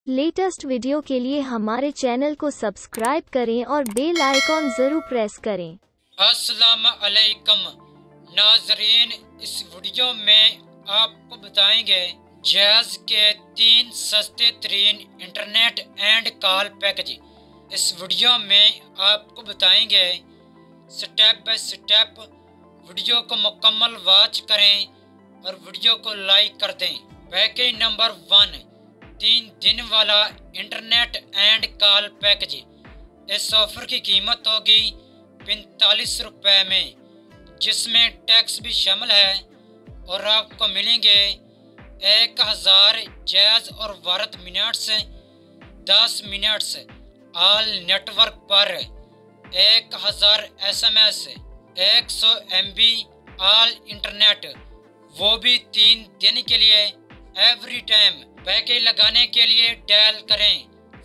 Latest video के लिए हमारे चैनल को सब्सक्राइब करें और बेल आइकॉन जरूर प्रेस करें। अस्सलाम अलैकुम नाजरीन, इस वीडियो में आपको बताएंगे जैज़ के 3 सस्ते तरीन इंटरनेट एंड कॉल पैकेज। इस वीडियो में आपको बताएंगे स्टेप बाय स्टेप। वीडियो को मुकम्मल वॉच करें और वीडियो को लाइक कर दें। पैकेज नंबर 1, 3 दिन वाला इंटरनेट एंड कॉल पैकेज। इस ऑफर की कीमत होगी 45 रुपये में, जिसमें टैक्स भी शामिल है, और आपको मिलेंगे 1000 जैज़ और भारत मिनट्स, 10 मिनट्स ऑल नेटवर्क पर, 1000 SMS, 100 MB ऑल इंटरनेट, वो भी 3 दिन के लिए एवरी टाइम। पैकेज लगाने के लिए डायल करें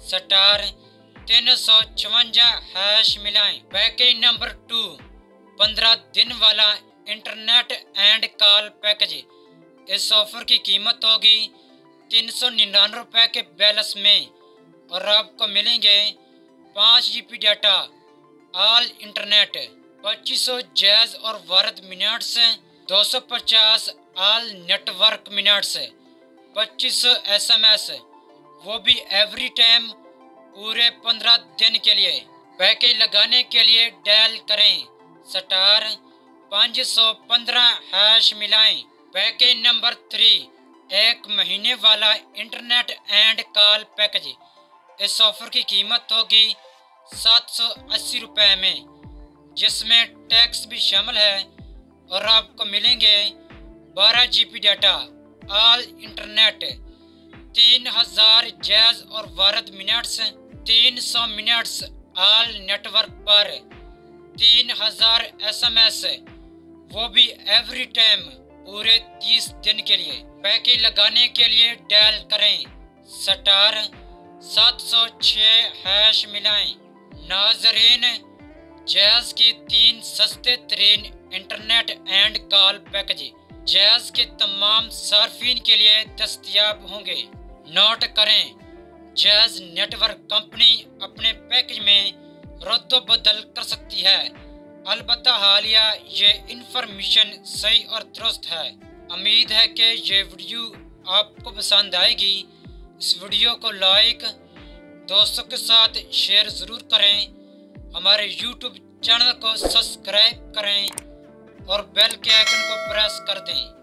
*356# मिलाएं। पैकेज नंबर 2, 15 दिन वाला इंटरनेट एंड कॉल पैकेज। इस ऑफर की कीमत होगी 399 रुपये के बैलेंस में, और आपको मिलेंगे 5 GB data all internet, 2500 Jazz और भारत minutes, 250 all network minutes, 2500 SMS, वो भी एवरी टाइम पूरे 15 दिन के लिए। पैकेज लगाने के लिए डायल करें *515# मिलाएं। पैकेज नंबर 3, 1 महीने वाला इंटरनेट एंड कॉल पैकेज। इस ऑफर की कीमत होगी 780 रुपये में, जिसमें टैक्स भी शामिल है, और आपको मिलेंगे 12 GB data all internet, 3000 Jazz और भारत मिनट्स, 300 मिनट्स ऑल नेटवर्क पर, 3000 SMS, वो भी एवरी टाइम पूरे 30 दिन के लिए। पैकेज लगाने के लिए डायल करें *706# मिलाएं। नाजरीन, जैज़ की 3 सस्ते तरीन internet and call package Jazz के तमाम सार्फिन के लिए दस्तयाब होंगे। नोट करें, जैज़ नेटवर्क कंपनी अपने पैकेज में रद्द बदल कर सकती है, अलबत्ता हालिया ये इंफॉर्मेशन सही और दुरुस्त है। उम्मीद है कि ये वीडियो आपको पसंद आएगी। इस वीडियो को लाइक, दोस्तों के साथ शेयर ज़रूर करें। हमारे YouTube चैनल को सब्सक्राइब करें और बेल के आइकन को प्रेस कर दें।